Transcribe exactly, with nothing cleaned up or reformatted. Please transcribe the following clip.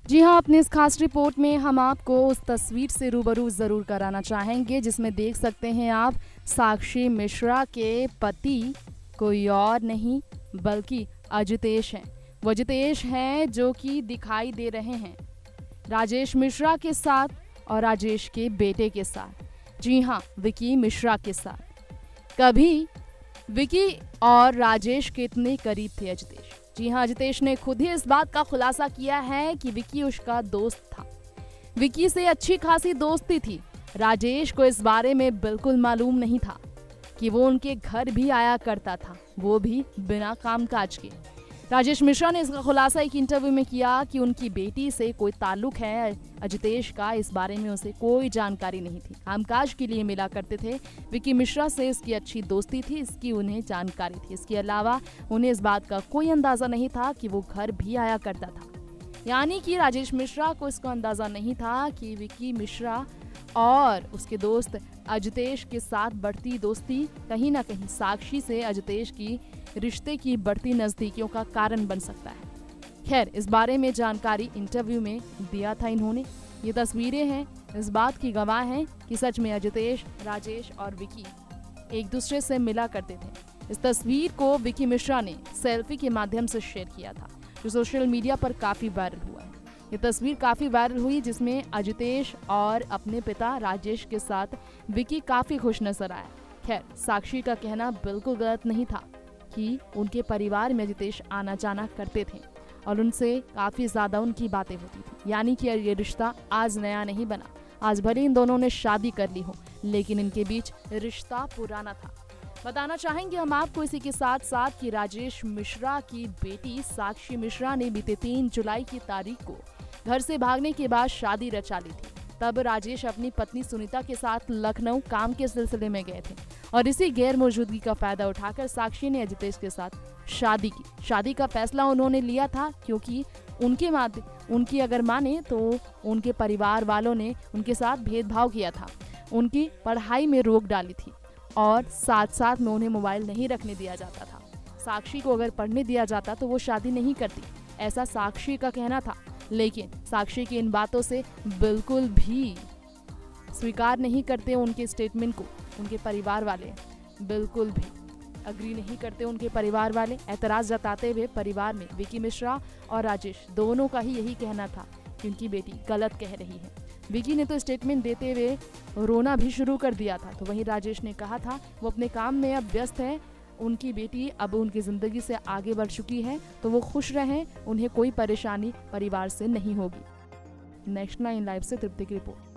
जी हाँ, अपनी इस खास रिपोर्ट में हम आपको उस तस्वीर से रूबरू ज़रूर कराना चाहेंगे जिसमें देख सकते हैं आप साक्षी मिश्रा के पति कोई और नहीं बल्कि अजितेश हैं। वो अजितेश हैं जो कि दिखाई दे रहे हैं राजेश मिश्रा के साथ और राजेश के बेटे के साथ। जी हाँ, विकी मिश्रा के साथ। कभी विकी और राजेश के इतने करीब थे अजितेश। जी हाँ, अजितेश ने खुद ही इस बात का खुलासा किया है कि विकी उसका दोस्त था। विकी से अच्छी खासी दोस्ती थी। राजेश को इस बारे में बिल्कुल मालूम नहीं था कि वो उनके घर भी आया करता था, वो भी बिना कामकाज के। राजेश मिश्रा ने इसका खुलासा एक इंटरव्यू में किया कि उनकी बेटी से कोई ताल्लुक है अजितेश का, इस बारे में उसे कोई जानकारी नहीं थी। कामकाज के लिए मिला करते थे। विकी मिश्रा से इसकी अच्छी दोस्ती थी, इसकी उन्हें जानकारी थी। इसके अलावा उन्हें इस बात का कोई अंदाजा नहीं था कि वो घर भी आया करता था। यानी कि राजेश मिश्रा को इसका अंदाजा नहीं था कि विकी मिश्रा और उसके दोस्त अजितेश के साथ बढ़ती दोस्ती कहीं ना कहीं साक्षी से अजितेश की रिश्ते की बढ़ती नजदीकियों का कारण बन सकता है। खैर, इस बारे में जानकारी इंटरव्यू में दिया था इन्होंने। ये तस्वीरें हैं इस बात की गवाह हैं कि सच में अजितेश, राजेश और विकी एक दूसरे से मिला करते थे। इस तस्वीर को विकी मिश्रा ने सेल्फी के माध्यम से शेयर किया था जो सोशल मीडिया पर काफी वायरल हुआ है। ये तस्वीर काफी वायरल हुई जिसमें अजितेश और अपने पिता राजेश के साथ विकी काफी खुश नजर आया। खैर, साक्षी का कहना बिल्कुल गलत नहीं था कि उनके परिवार में अजितेश आना जाना करते थे और उनसे काफी ज्यादा उनकी बातें होती थी। यानी कि ये रिश्ता आज नया नहीं बना। आज भले इन दोनों ने शादी कर ली हो लेकिन इनके बीच रिश्ता पुराना था। बताना चाहेंगे हम आपको इसी के साथ साथ कि राजेश मिश्रा की बेटी साक्षी मिश्रा ने बीते तीन जुलाई की तारीख को घर से भागने के बाद शादी रचा ली थी। तब राजेश अपनी पत्नी सुनीता के साथ लखनऊ काम के सिलसिले में गए थे और इसी गैर मौजूदगी का फायदा उठाकर साक्षी ने अजितेश के साथ शादी की। शादी का फैसला उन्होंने लिया था क्योंकि उनके माते उनकी अगर माने तो उनके परिवार वालों ने उनके साथ भेदभाव किया था, उनकी पढ़ाई में रोक डाली थी और साथ साथ में उन्हें मोबाइल नहीं रखने दिया जाता था। साक्षी को अगर पढ़ने दिया जाता तो वो शादी नहीं करती, ऐसा साक्षी का कहना था। लेकिन साक्षी की इन बातों से बिल्कुल भी स्वीकार नहीं करते उनके स्टेटमेंट को उनके परिवार वाले, बिल्कुल भी अग्री नहीं करते उनके परिवार वाले। एतराज जताते हुए परिवार में विकी मिश्रा और राजेश दोनों का ही यही कहना था कि उनकी बेटी गलत कह रही है। विकी ने तो स्टेटमेंट देते हुए रोना भी शुरू कर दिया था, तो वहीं राजेश ने कहा था वो अपने काम में अब व्यस्त है, उनकी बेटी अब उनकी जिंदगी से आगे बढ़ चुकी है तो वो खुश रहें, उन्हें कोई परेशानी परिवार से नहीं होगी। नेक्स्ट नाइन लाइव से तृप्ति की रिपोर्ट।